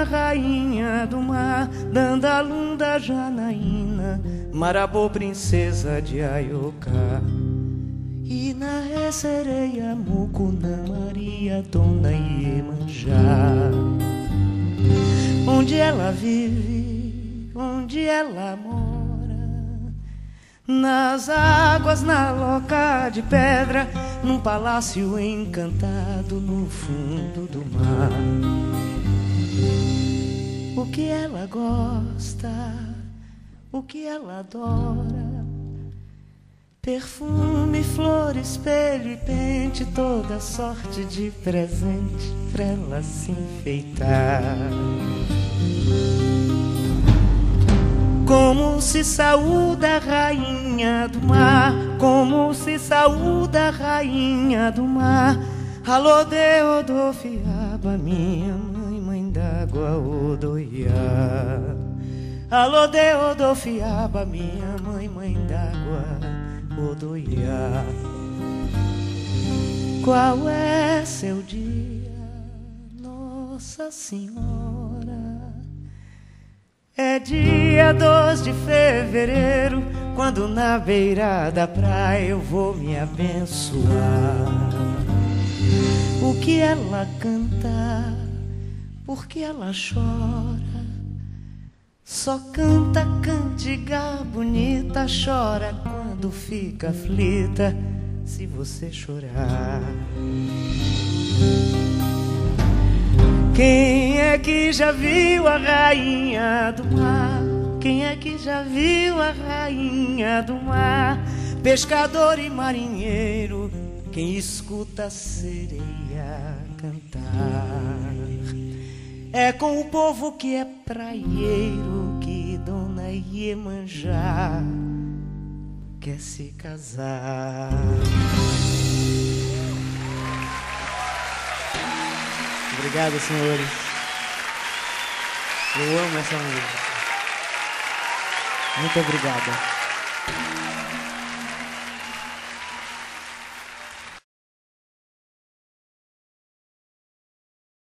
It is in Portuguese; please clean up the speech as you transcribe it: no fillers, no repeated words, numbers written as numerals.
rainha do mar, Dandalunda Janaína, Marabô, princesa de Aioká. Ina Sereia, Mucuna, Maria, Dona Iemanjá. Onde ela vive, onde ela mora, nas águas, na loca de pedra, num palácio encantado no fundo do mar. O que ela gosta, o que ela adora, perfume, flor, espelho e pente, toda sorte de presente pra ela se enfeitar. Como se saúda a rainha do mar, como se saúda a rainha do mar. Alô, Deodofiaba, minha mãe, mãe d'água, Odoiá. Alô, Deodofiaba, minha mãe, mãe d'água, Odoiá. Qual é seu dia, Nossa Senhora? É dia 2 de fevereiro, quando na beira da praia eu vou me abençoar. O que ela canta, por que ela chora? Só canta cantiga bonita, chora quando fica aflita, se você chorar. Quem é que já viu a rainha do mar? Quem é que já viu a rainha do mar? Pescador e marinheiro, quem escuta a sereia cantar. É com o povo que é praieiro que Dona Iemanjá quer se casar. Obrigado, senhores. Eu amo essa música. Muito obrigado.